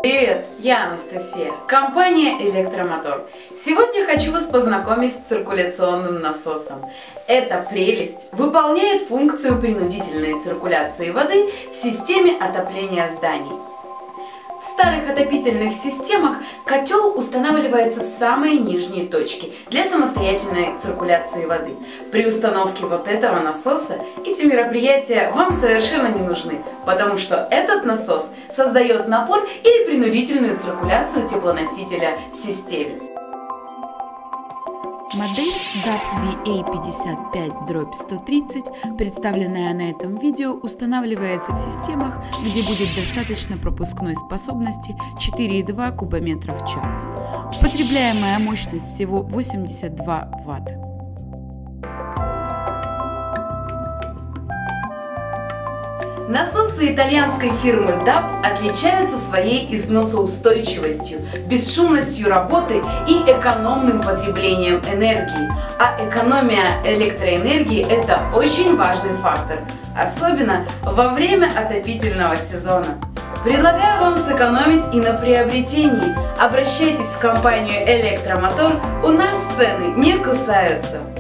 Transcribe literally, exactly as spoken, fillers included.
Привет, я Анастасия, компания Электромотор. Сегодня хочу вас познакомить с циркуляционным насосом. Эта прелесть выполняет функцию принудительной циркуляции воды в системе отопления зданий. В старых отопительных системах котел устанавливается в самые нижние точки для самостоятельной циркуляции воды. При установке вот этого насоса эти мероприятия вам совершенно не нужны, потому что этот насос создает напор или принудительную циркуляцию теплоносителя в системе. Модель даб ви эй пятьдесят пять сто тридцать, представленная на этом видео, устанавливается в системах, где будет достаточно пропускной способности четыре и два кубометра в час. Потребляемая мощность всего восемьдесят два ватта. Насосы итальянской фирмы даб отличаются своей износоустойчивостью, бесшумностью работы и экономным потреблением энергии. А экономия электроэнергии – это очень важный фактор, особенно во время отопительного сезона. Предлагаю вам сэкономить и на приобретении. Обращайтесь в компанию Электромотор, у нас цены не кусаются.